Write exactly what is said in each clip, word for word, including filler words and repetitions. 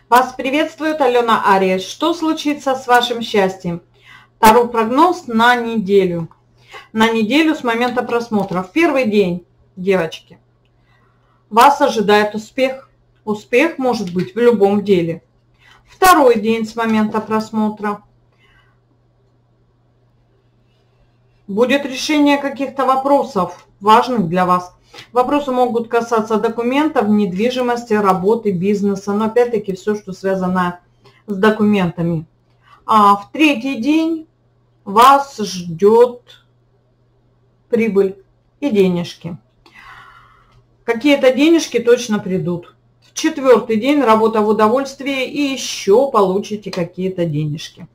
Вас приветствует Алена Ариес. Что случится с вашим счастьем? Таро прогноз на неделю. На неделю с момента просмотра. В первый день, девочки, вас ожидает успех. Успех может быть в любом деле. Второй день с момента просмотра. Будет решение каких-то вопросов, важных для вас. Вопросы могут касаться документов, недвижимости, работы, бизнеса, но опять-таки все, что связано с документами. А в третий день вас ждет прибыль и денежки. Какие-то денежки точно придут. В четвертый день работа в удовольствии и еще получите какие-то денежки.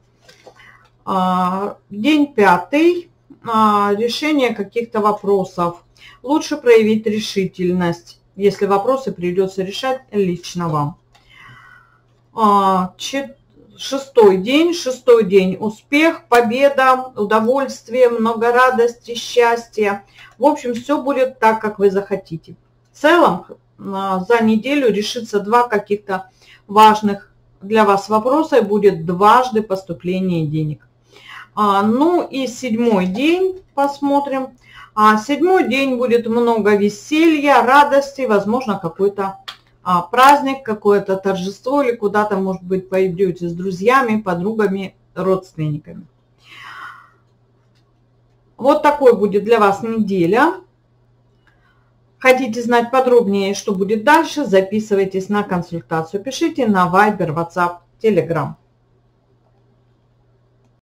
День пятый. Решение каких-то вопросов. Лучше проявить решительность, если вопросы придется решать лично вам. Шестой день. Шестой день. Успех, победа, удовольствие, много радости, счастья. В общем, все будет так, как вы захотите. В целом, за неделю решится два каких-то важных для вас вопроса и будет дважды поступление денег. Ну и седьмой день посмотрим. А седьмой день будет много веселья, радости, возможно, какой-то а, праздник, какое-то торжество или куда-то, может быть, пойдете с друзьями, подругами, родственниками. Вот такой будет для вас неделя. Хотите знать подробнее, что будет дальше, записывайтесь на консультацию. Пишите на Viber, WhatsApp, Telegram.